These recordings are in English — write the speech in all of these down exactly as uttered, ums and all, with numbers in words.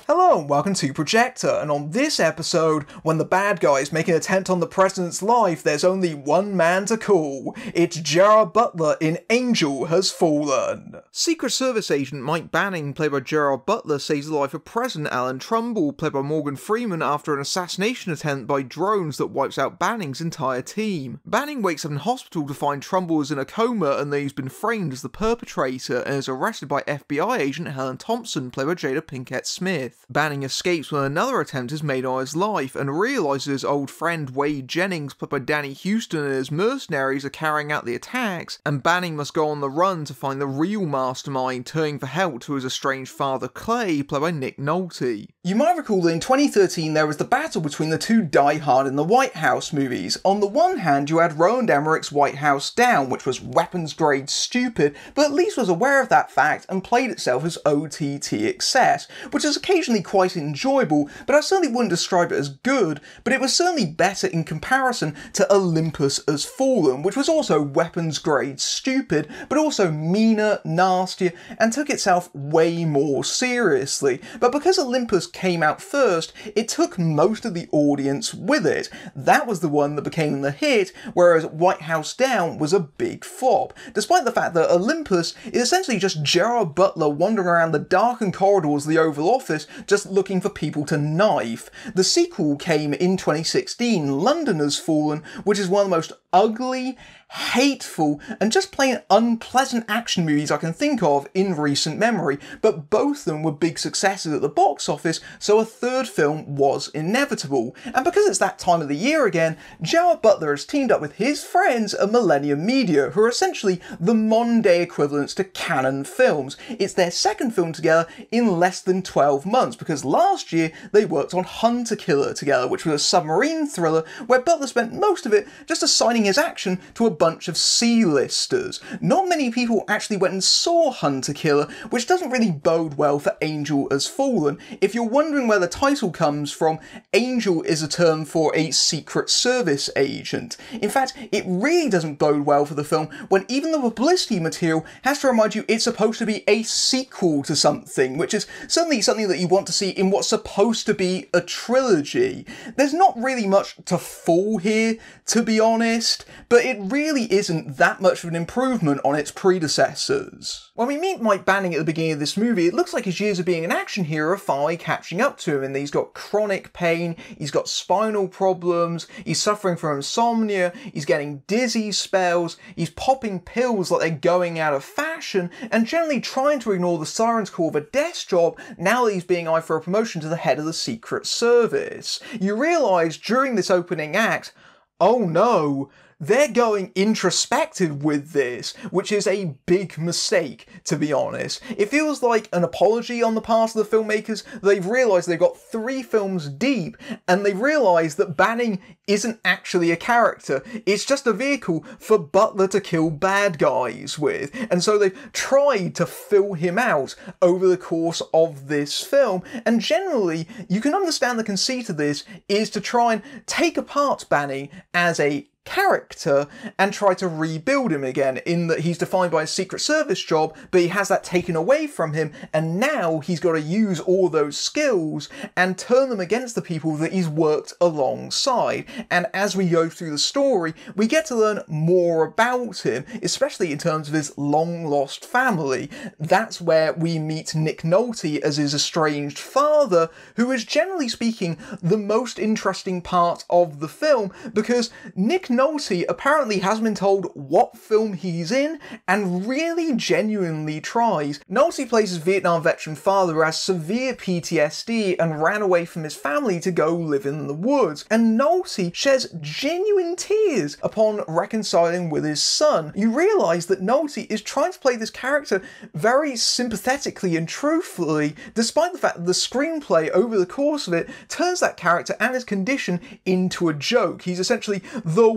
Hello and welcome to Projector, and on this episode, when the bad guys make an attempt on the president's life, there's only one man to call. It's Gerard Butler in Angel Has Fallen. Secret Service agent Mike Banning, played by Gerard Butler, saves the life of President Alan Trumbull, played by Morgan Freeman, after an assassination attempt by drones that wipes out Banning's entire team. Banning wakes up in hospital to find Trumbull is in a coma and that he's been framed as the perpetrator, and is arrested by F B I agent Helen Thompson, played by Jada Pinkett Smith. Banning escapes when another attempt is made on his life and realises his old friend Wade Jennings, played by Danny Huston, and his mercenaries are carrying out the attacks, and Banning must go on the run to find the real mastermind, turning for help to his estranged father Clay, played by Nick Nolte. You might recall that in twenty thirteen there was the battle between the two Die Hard and the White House movies. On the one hand you had Roland Emmerich's White House Down, which was weapons grade stupid, but at least was aware of that fact and played itself as O T T excess, which is occasionally quite enjoyable, but I certainly wouldn't describe it as good, but it was certainly better in comparison to Olympus Has Fallen, which was also weapons grade stupid, but also meaner, nastier, and took itself way more seriously. But because Olympus came out first, it took most of the audience with it. That was the one that became the hit, whereas White House Down was a big flop, despite the fact that Olympus is essentially just Gerard Butler wandering around the darkened corridors of the Oval Office just looking for people to knife. The sequel came in twenty sixteen, London Has Fallen, which is one of the most ugly, hateful, and just plain unpleasant action movies I can think of in recent memory, but both of them were big successes at the box office, so a third film was inevitable. And because it's that time of the year again, Gerard Butler has teamed up with his friends at Millennium Media, who are essentially the modern day equivalents to Canon Films. It's their second film together in less than twelve months, because last year they worked on Hunter Killer together, which was a submarine thriller where Butler spent most of it just assigning his action to a bunch of C-listers. Not many people actually went and saw Hunter Killer, which doesn't really bode well for Angel Has Fallen. If you're wondering where the title comes from, Angel is a term for a Secret Service agent. In fact, it really doesn't bode well for the film when even the publicity material has to remind you it's supposed to be a sequel to something, which is certainly something that you want to see in what's supposed to be a trilogy. There's not really much to fall here, to be honest, but it really isn't that much of an improvement on its predecessors. When we meet Mike Banning at the beginning of this movie, it looks like his years of being an action hero are finally catching up to him, and he's got chronic pain, he's got spinal problems, he's suffering from insomnia, he's getting dizzy spells, he's popping pills like they're going out of fashion, and generally trying to ignore the siren's call of a desk job now that he's being eyed for a promotion to the head of the Secret Service. You realise during this opening act, oh no, they're going introspective with this, which is a big mistake, to be honest. It feels like an apology on the part of the filmmakers. They've realised they've got three films deep, and they've realised that Banning isn't actually a character. It's just a vehicle for Butler to kill bad guys with. And so they've tried to fill him out over the course of this film. And generally, you can understand the conceit of this is to try and take apart Banning as a character and try to rebuild him again, in that he's defined by a Secret Service job, but he has that taken away from him, and now he's got to use all those skills and turn them against the people that he's worked alongside. And as we go through the story, we get to learn more about him, especially in terms of his long-lost family. That's where we meet Nick Nolte as his estranged father, who is, generally speaking, the most interesting part of the film, because Nick Nolte apparently hasn't been told what film he's in, and really genuinely tries. Nolte plays his Vietnam veteran father who has severe P T S D and ran away from his family to go live in the woods, and Nolte sheds genuine tears upon reconciling with his son. You realise that Nolte is trying to play this character very sympathetically and truthfully, despite the fact that the screenplay over the course of it turns that character and his condition into a joke. He's essentially the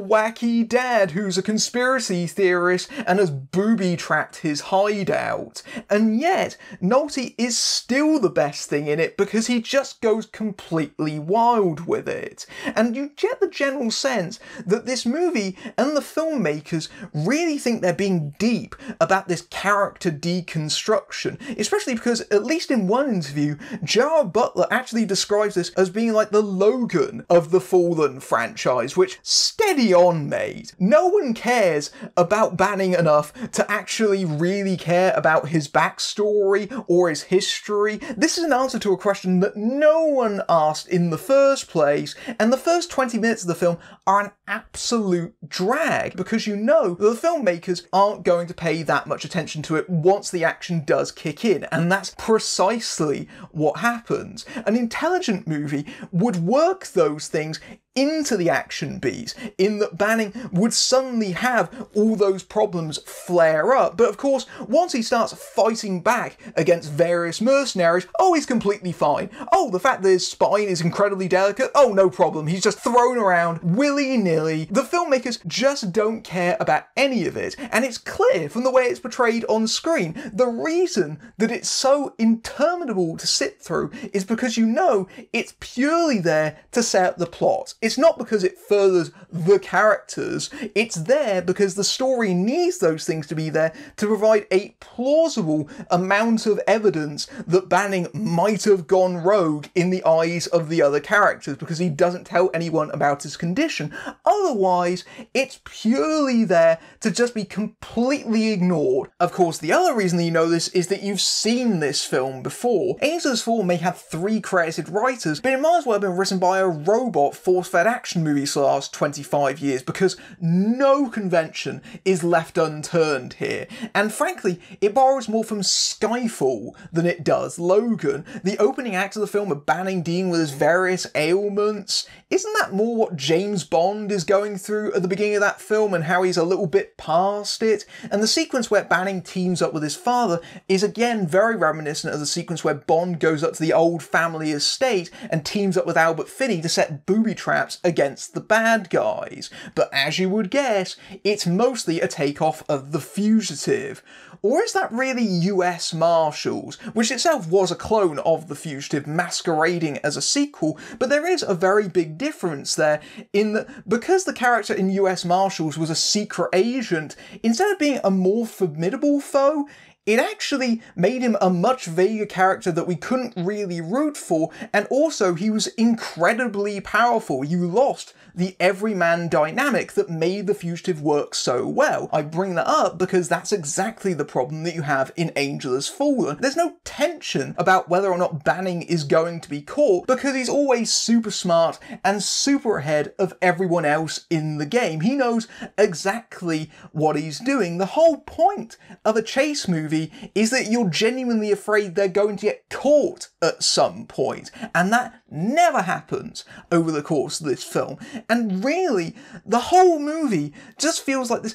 wacky dad who's a conspiracy theorist and has booby-trapped his hideout. And yet, Nolte is still the best thing in it because he just goes completely wild with it. And you get the general sense that this movie and the filmmakers really think they're being deep about this character deconstruction, especially because, at least in one interview, Gerard Butler actually describes this as being like the Logan of the Fallen franchise, which, steady on, mate. No one cares about Banning enough to actually really care about his backstory or his history. This is an answer to a question that no one asked in the first place, and the first twenty minutes of the film are an absolute drag, because you know that the filmmakers aren't going to pay that much attention to it once the action does kick in, and that's precisely what happens. An intelligent movie would work those things into the action beats, in that Banning would suddenly have all those problems flare up. But of course, once he starts fighting back against various mercenaries, oh, he's completely fine. Oh, the fact that his spine is incredibly delicate, oh, no problem. He's just thrown around willy-nilly. The filmmakers just don't care about any of it, and it's clear from the way it's portrayed on screen. The reason that it's so interminable to sit through is because you know it's purely there to set up the plot. It's not because it furthers the characters, it's there because the story needs those things to be there to provide a plausible amount of evidence that Banning might have gone rogue in the eyes of the other characters, because he doesn't tell anyone about his condition. Otherwise, it's purely there to just be completely ignored. Of course, the other reason that you know this is that you've seen this film before. Angels Has Fallen may have three credited writers, but it might as well have been written by a robot force-fed action movies for the last twenty-five years, because no convention is left unturned here. And frankly, it borrows more from Skyfall than it does Logan. The opening act of the film of Banning dealing with his various ailments, isn't that more what James Bond is going through at the beginning of that film, and how he's a little bit past it? And the sequence where Banning teams up with his father is again very reminiscent of the sequence where Bond goes up to the old family estate and teams up with Albert Finney to set booby traps against the bad guys. But as you would guess, it's mostly a takeoff of The Fugitive. Or is that really U S Marshals, which itself was a clone of The Fugitive masquerading as a sequel, but there is a very big difference there in that because the character in U S Marshals was a secret agent, instead of being a more formidable foe, it actually made him a much vaguer character that we couldn't really root for, and also he was incredibly powerful. You lost the everyman dynamic that made The Fugitive work so well. I bring that up because that's exactly the problem that you have in Angel Has Fallen. There's no tension about whether or not Banning is going to be caught, because he's always super smart and super ahead of everyone else in the game. He knows exactly what he's doing. The whole point of a chase movie is that you're genuinely afraid they're going to get caught at some point, and that never happens over the course of this film. And really, the whole movie just feels like this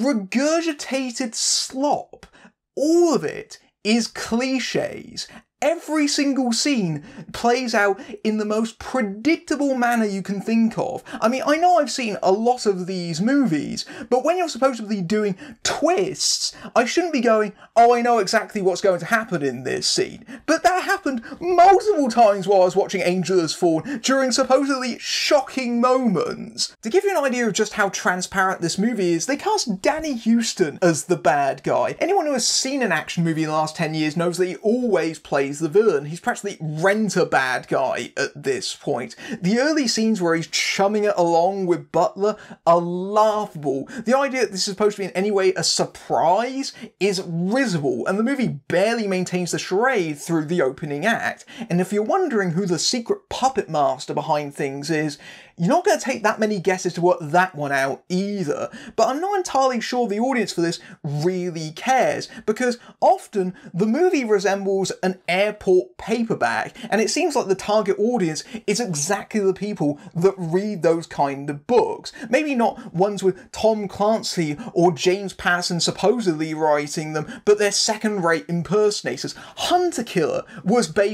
regurgitated slop. All of it is cliches. Every single scene plays out in the most predictable manner you can think of. I mean, I know I've seen a lot of these movies, but when you're supposed to be doing twists, I shouldn't be going, oh, I know exactly what's going to happen in this scene. But that happened multiple times while I was watching Angel Has Fallen during supposedly shocking moments. To give you an idea of just how transparent this movie is, they cast Danny Huston as the bad guy. Anyone who has seen an action movie in the last ten years knows that he always plays the villain. He's practically rent-a-bad guy at this point. The early scenes where he's chumming it along with Butler are laughable. The idea that this is supposed to be in any way a surprise is risible, and the movie barely maintains the charade through the opening act. And if you're wondering who the secret puppet master behind things is, you're not going to take that many guesses to work that one out either. But I'm not entirely sure the audience for this really cares, because often the movie resembles an airport paperback, and it seems like the target audience is exactly the people that read those kind of books. Maybe not ones with Tom Clancy or James Patterson supposedly writing them, but they're second-rate impersonators. Hunter Killer was based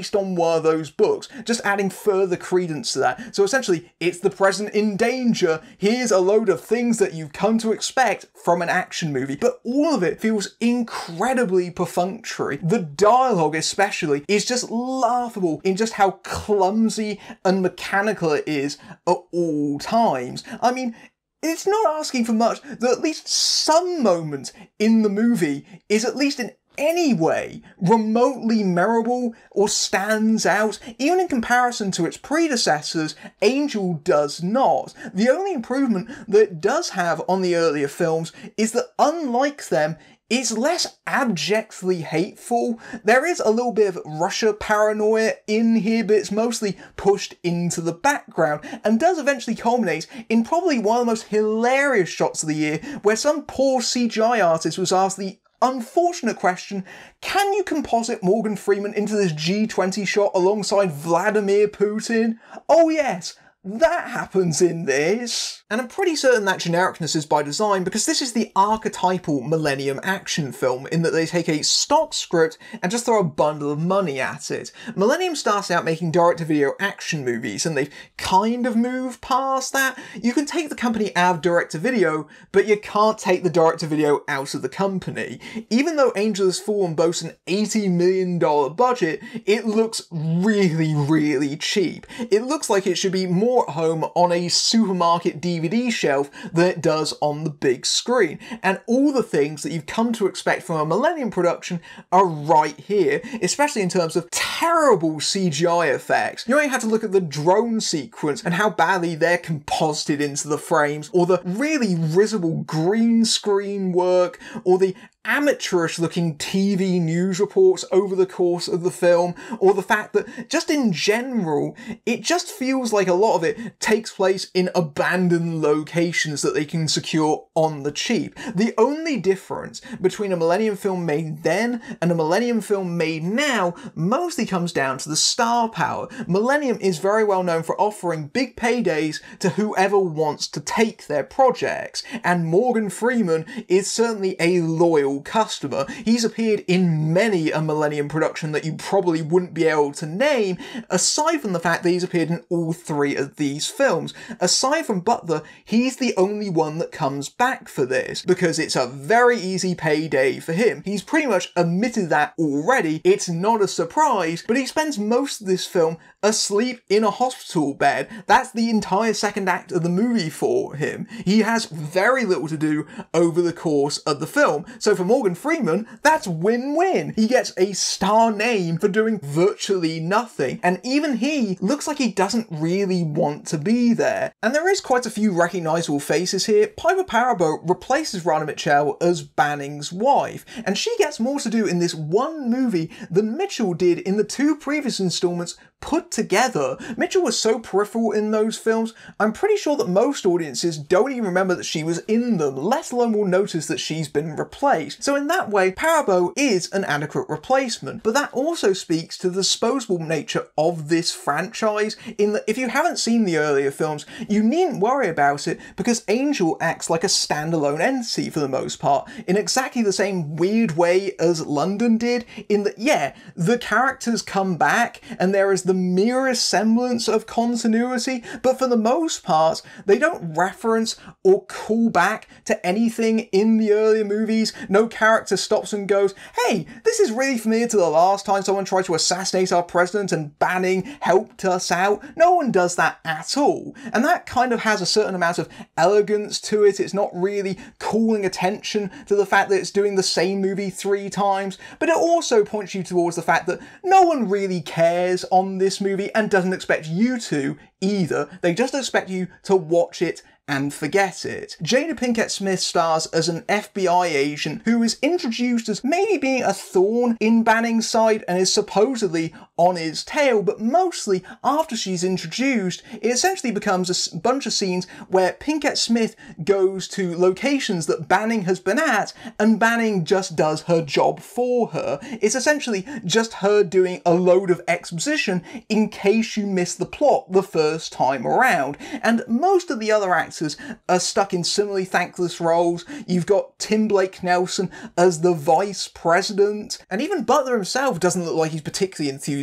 based on one of those books, just adding further credence to that. So essentially, it's the president in danger, here's a load of things that you've come to expect from an action movie, but all of it feels incredibly perfunctory. The dialogue especially is just laughable in just how clumsy and mechanical it is at all times. I mean, it's not asking for much that at least some moment in the movie is at least in any way remotely memorable or stands out. Even in comparison to its predecessors, Angel does not. The only improvement that it does have on the earlier films is that, unlike them, it's less abjectly hateful. There is a little bit of Russia paranoia in here, but it's mostly pushed into the background, and does eventually culminate in probably one of the most hilarious shots of the year, where some poor C G I artist was asked the unfortunate question, can you composite Morgan Freeman into this G twenty shot alongside Vladimir Putin? Oh yes, that happens in this. And I'm pretty certain that genericness is by design, because this is the archetypal Millennium action film, in that they take a stock script and just throw a bundle of money at it. Millennium starts out making direct-to-video action movies, and they've kind of moved past that. You can take the company out of direct-to-video, but you can't take the direct-to-video out of the company. Even though Angel Has Fallen boasts an eighty million dollars budget, it looks really, really cheap. It looks like it should be more at home on a supermarket D V D shelf than it does on the big screen. And all the things that you've come to expect from a Millennium production are right here, especially in terms of terrible C G I effects. You only have to look at the drone sequence and how badly they're composited into the frames, or the really risible green screen work, or the amateurish looking T V news reports over the course of the film, or the fact that just in general, it just feels like a lot of it takes place in abandoned locations that they can secure on the cheap. The only difference between a Millennium film made then and a Millennium film made now mostly comes down to the star power. Millennium is very well known for offering big paydays to whoever wants to take their projects, and Morgan Freeman is certainly a loyal customer. He's appeared in many a Millennium production that you probably wouldn't be able to name, aside from the fact that he's appeared in all three of these films. Aside from Butler, he's the only one that comes back for this, because it's a very easy payday for him. He's pretty much admitted that already, it's not a surprise, but he spends most of this film asleep in a hospital bed. That's the entire second act of the movie for him. He has very little to do over the course of the film. So for Morgan Freeman, that's win-win. He gets a star name for doing virtually nothing, and even he looks like he doesn't really want to be there. And there is quite a few recognisable faces here. Piper Perabo replaces Rana Mitchell as Banning's wife, and she gets more to do in this one movie than Mitchell did in the two previous installments put together. Mitchell was so peripheral in those films, I'm pretty sure that most audiences don't even remember that she was in them, let alone will notice that she's been replaced. So in that way, Perabo is an adequate replacement, but that also speaks to the disposable nature of this franchise, in that if you haven't seen the earlier films, you needn't worry about it, because Angel acts like a standalone entity for the most part, in exactly the same weird way as London did, in that, yeah, the characters come back, and there is the merest semblance of continuity, but for the most part, they don't reference or call back to anything in the earlier movies. No character stops and goes, hey, this is really familiar to the last time someone tried to assassinate our president and Banning helped us out. No one does that at all. And that kind of has a certain amount of elegance to it. It's not really calling attention to the fact that it's doing the same movie three times, but it also points you towards the fact that no one really cares on this movie and doesn't expect you to either. They just expect you to watch it and forget it. Jada Pinkett Smith stars as an F B I agent who is introduced as maybe being a thorn in Banning's side and is supposedly on his tail, but mostly after she's introduced, it essentially becomes a bunch of scenes where Pinkett Smith goes to locations that Banning has been at, and Banning just does her job for her. It's essentially just her doing a load of exposition in case you miss the plot the first time around, and most of the other actors are stuck in similarly thankless roles. You've got Tim Blake Nelson as the vice president, and even Butler himself doesn't look like he's particularly enthused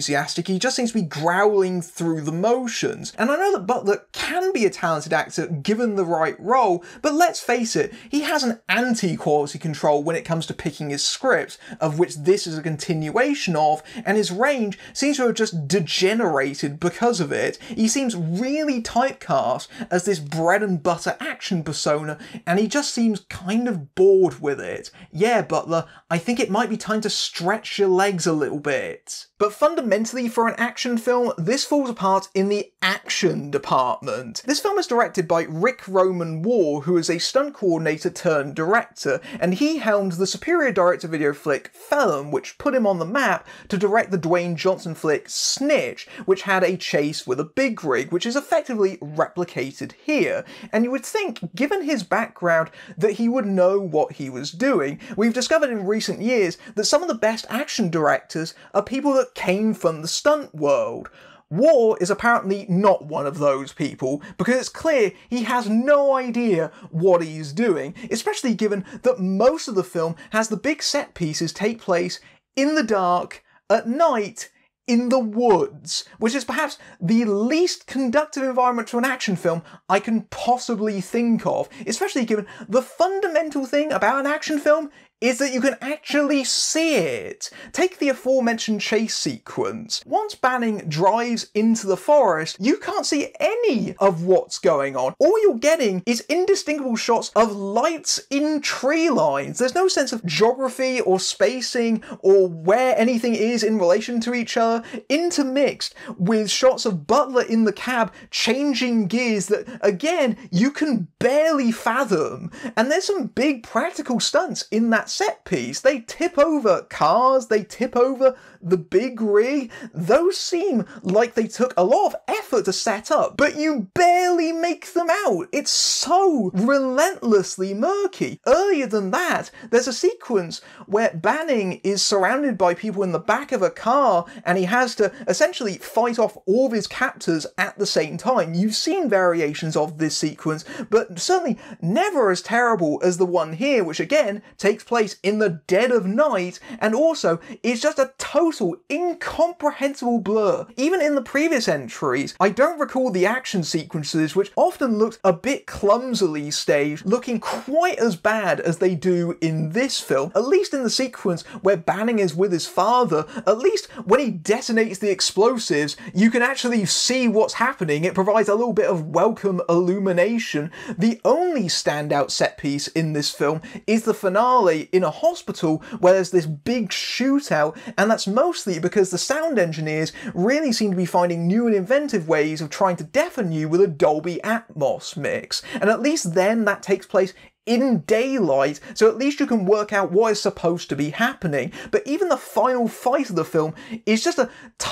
enthusiastic, he just seems to be growling through the motions. And I know that Butler can be a talented actor given the right role, but let's face it, he has an anti-quality control when it comes to picking his scripts, of which this is a continuation of, and his range seems to have just degenerated because of it. He seems really typecast as this bread and butter action persona, and he just seems kind of bored with it. Yeah, Butler, I think it might be time to stretch your legs a little bit. But fundamentally, for an action film, this falls apart in the action department. This film is directed by Rick Roman Waugh, who is a stunt coordinator turned director, and he helmed the superior direct-to-video flick Fathom, which put him on the map to direct the Dwayne Johnson flick Snitch, which had a chase with a big rig, which is effectively replicated here. And you would think, given his background, that he would know what he was doing. We've discovered in recent years that some of the best action directors are people that came from the stunt world. Waugh is apparently not one of those people, because it's clear he has no idea what he's doing, especially given that most of the film has the big set pieces take place in the dark, at night, in the woods, which is perhaps the least conductive environment to an action film I can possibly think of, especially given the fundamental thing about an action film is that you can actually see it. Take the aforementioned chase sequence. Once Banning drives into the forest, you can't see any of what's going on. All you're getting is indistinguishable shots of lights in tree lines. There's no sense of geography or spacing or where anything is in relation to each other, intermixed with shots of Butler in the cab changing gears that, again, you can barely fathom. And there's some big practical stunts in that set piece. They tip over cars, they tip over the big rig. Those seem like they took a lot of effort to set up, but you barely make them out. It's so relentlessly murky. Earlier than that, there's a sequence where Banning is surrounded by people in the back of a car, and he has to essentially fight off all of his captors at the same time. You've seen variations of this sequence, but certainly never as terrible as the one here, which again takes place in the dead of night, and also is just a total incomprehensible blur. Even in the previous entries, I don't recall the action sequences, which often looked a bit clumsily staged, looking quite as bad as they do in this film. At least in the sequence where Banning is with his father, at least when he detonates the explosives, you can actually see what's happening. It provides a little bit of welcome illumination. The only standout set piece in this film is the finale in a hospital where there's this big shootout, and that's mostly because the sound engineers really seem to be finding new and inventive ways of trying to deafen you with a Dolby Atmos mix. And at least then that takes place in daylight, so at least you can work out what is supposed to be happening. But even the final fight of the film is just a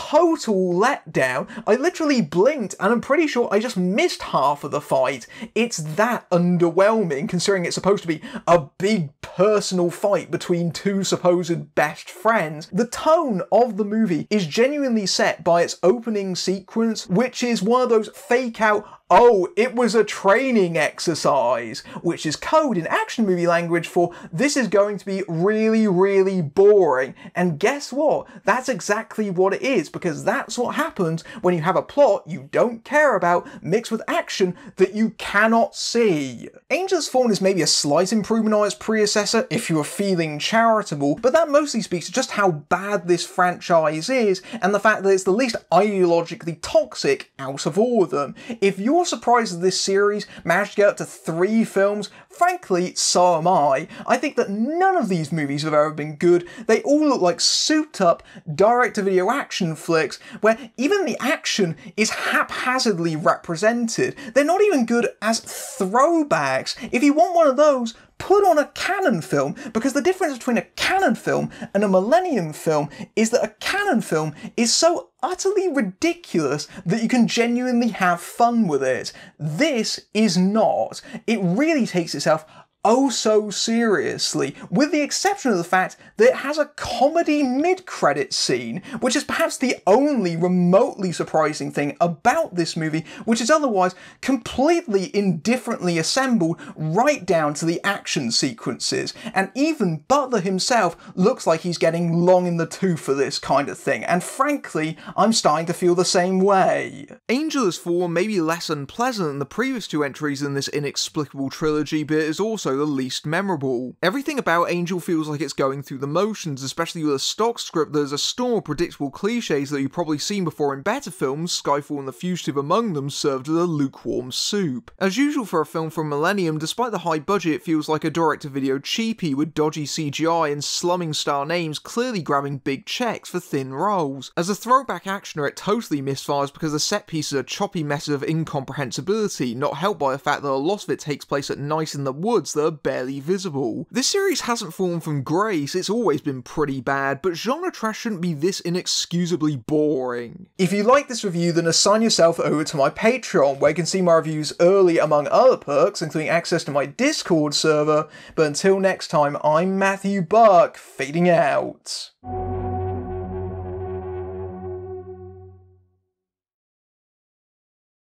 total letdown. I literally blinked and I'm pretty sure I just missed half of the fight. It's that underwhelming, considering it's supposed to be a big personal fight between two supposed best friends. The tone of the movie is genuinely set by its opening sequence, which is one of those fake out, oh, it was a training exercise, which is code in action movie language for this is going to be really, really boring. And guess what? That's exactly what it is, because that's what happens when you have a plot you don't care about mixed with action that you cannot see. Angels Fallen is maybe a slight improvement on its predecessor if you are feeling charitable, but that mostly speaks to just how bad this franchise is and the fact that it's the least ideologically toxic out of all of them. If you're surprised that this series managed to get up to three films, frankly, so am I. I think that none of these movies have ever been good. They all look like souped up direct-to-video action flicks where even the action is haphazardly represented. They're not even good as throwbacks. If you want one of those, put on a canon film, because the difference between a canon film and a Millennium film is that a canon film is so utterly ridiculous that you can genuinely have fun with it. This is not. It really takes itself oh so seriously, with the exception of the fact that it has a comedy mid-credit scene, which is perhaps the only remotely surprising thing about this movie, which is otherwise completely indifferently assembled right down to the action sequences, and even Butler himself looks like he's getting long in the tooth for this kind of thing, and frankly, I'm starting to feel the same way. Angel Has Fallen may be less unpleasant than the previous two entries in this inexplicable trilogy, but it is also the least memorable. Everything about Angel feels like it's going through the motions, especially with a stock script that is a storm of predictable cliches that you've probably seen before in better films, Skyfall and The Fugitive among them, served as a lukewarm soup. As usual for a film from Millennium, despite the high budget, it feels like a direct-to-video cheapie with dodgy C G I and slumming style names clearly grabbing big checks for thin roles. As a throwback actioner, it totally misfires because the set pieces are choppy messes of incomprehensibility, not helped by the fact that a lot of it takes place at night in the woods that are barely visible. This series hasn't fallen from grace, it's always been pretty bad, but genre trash shouldn't be this inexcusably boring. If you like this review, then assign yourself over to my Patreon, where you can see my reviews early among other perks, including access to my Discord server. But until next time, I'm Matthew Buck, fading out.